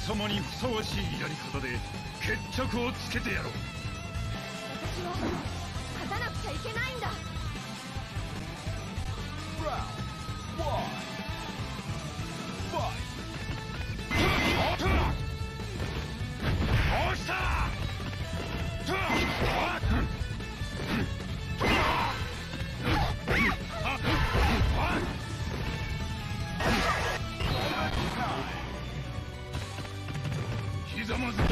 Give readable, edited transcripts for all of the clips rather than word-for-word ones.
様にふさわしいやり方で決着をつけてやろう。 私は勝たなくちゃいけないんだ。 ひざまず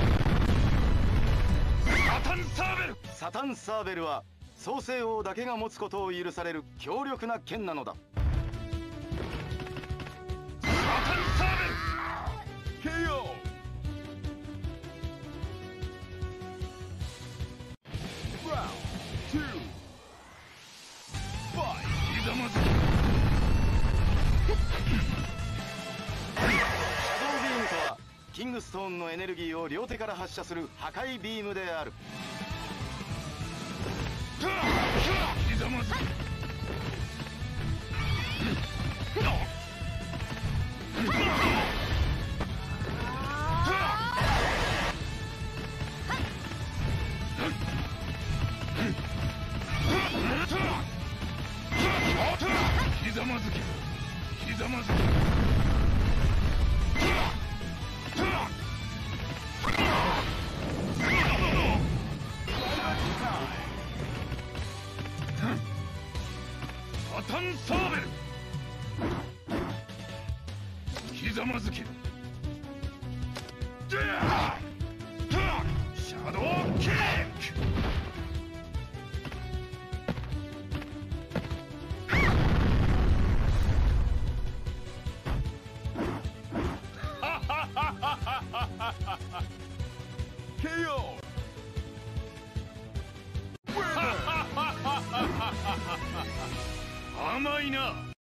サタンサーベル。 サタンサーベルは創世王だけが持つことを許される強力な剣なのだ。 サタンサーベル KO。 ひざまずキングストーンのエネルギーを両手から発射する破壊ビームである。 ひざまずひざまずきひざまずきサタンサーベルひざまずきシャドウキック。KO。 甘いな。